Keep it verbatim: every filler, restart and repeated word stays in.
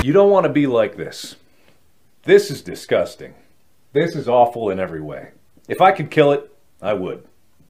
You don't want to be like this. This is disgusting. This is awful in every way. If I could kill it, I would.